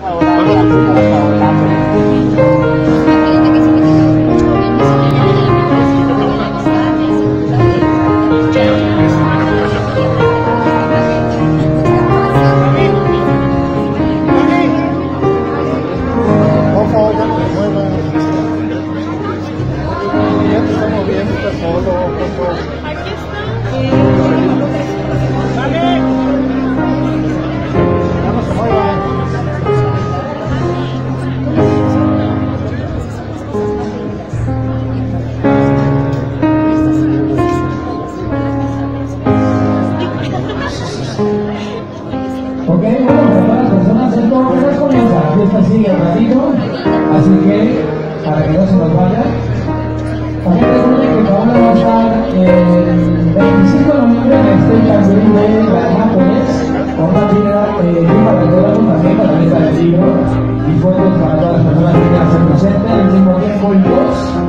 Ok, bueno, para las personas esto apenas comienza, la fiesta sigue un ratito, así que para que no se nos vaya. También recuerden que vamos a estar el 25 de noviembre en este también de la japonés, con una tienda para todos también para la venta del libro y fotos para todas las personas que quieran ser presentes al mismo tiempo y dos.